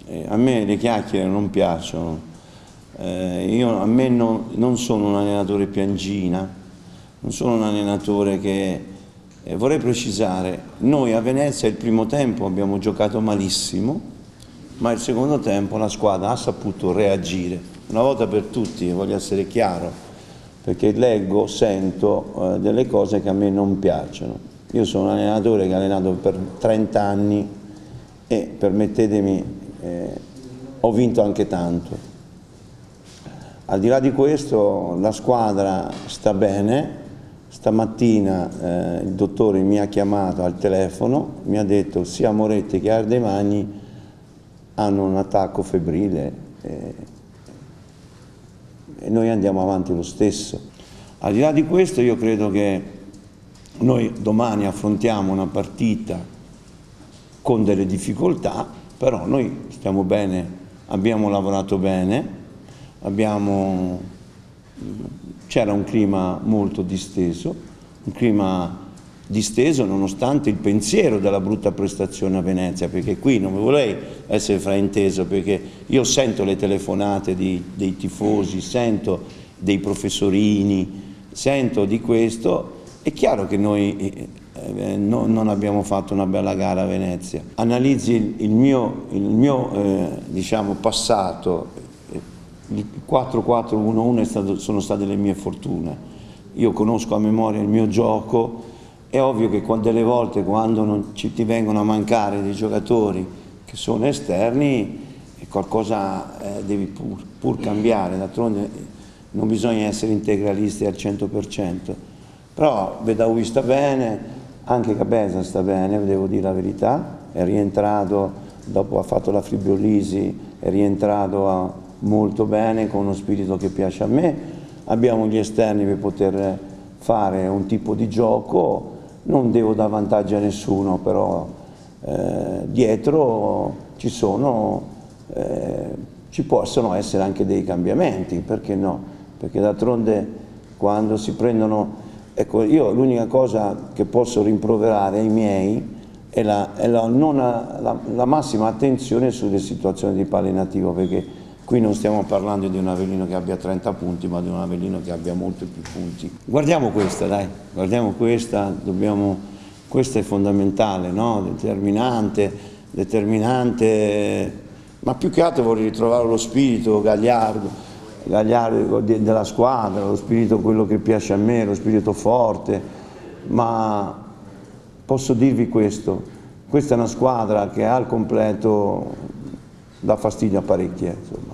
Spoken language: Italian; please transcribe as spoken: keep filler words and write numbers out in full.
Eh, a me le chiacchiere non piacciono, eh, io, a me non, non sono un allenatore piangina, non sono un allenatore che... Eh, vorrei precisare, noi a Venezia il primo tempo abbiamo giocato malissimo, ma il secondo tempo la squadra ha saputo reagire, una volta per tutti, voglio essere chiaro, perché leggo, sento eh, delle cose che a me non piacciono. Io sono un allenatore che ha allenato per trenta anni e, permettetemi, Eh, ho vinto anche tanto. Al di là di questo la squadra sta bene. Stamattina eh, il dottore mi ha chiamato al telefono, mi ha detto sia Moretti che Ardemagni hanno un attacco febbrile eh, e noi andiamo avanti lo stesso. Al di là di questo io credo che noi domani affrontiamo una partita con delle difficoltà, però noi stiamo bene, abbiamo lavorato bene, abbiamo, c'era un clima molto disteso, un clima disteso nonostante il pensiero della brutta prestazione a Venezia, perché qui non vorrei essere frainteso, perché io sento le telefonate di, dei tifosi, sento dei professorini, sento di questo, è chiaro che noi Eh, no, non abbiamo fatto una bella gara a Venezia. Analizzi il, il mio, il mio eh, diciamo, passato, il quattro quattro uno uno sono state le mie fortune. Io conosco a memoria il mio gioco, è ovvio che delle volte quando non ci ti vengono a mancare dei giocatori che sono esterni, qualcosa eh, devi pur, pur cambiare, d'altronde non bisogna essere integralisti al cento per cento. Però Bedaoui sta bene, anche Cabeza sta bene, devo dire la verità, è rientrato, dopo ha fatto la Fribolisi, è rientrato a, molto bene, con uno spirito che piace a me. Abbiamo gli esterni per poter fare un tipo di gioco, non devo dare vantaggio a nessuno, però eh, dietro ci sono, eh, ci possono essere anche dei cambiamenti, perché no? Perché d'altronde quando si prendono... Ecco, io l'unica cosa che posso rimproverare ai miei è la, è la, non a, la, la massima attenzione sulle situazioni di pallenativo, perché qui non stiamo parlando di un Avellino che abbia trenta punti, ma di un Avellino che abbia molti più punti. Guardiamo questa, dai, guardiamo questa, dobbiamo, questa è fondamentale, no? Determinante, determinante, ma più che altro vorrei ritrovare lo spirito Gagliardo, Gagliardo della squadra, lo spirito quello che piace a me, lo spirito forte, ma posso dirvi questo, questa è una squadra che al completo dà fastidio a parecchie.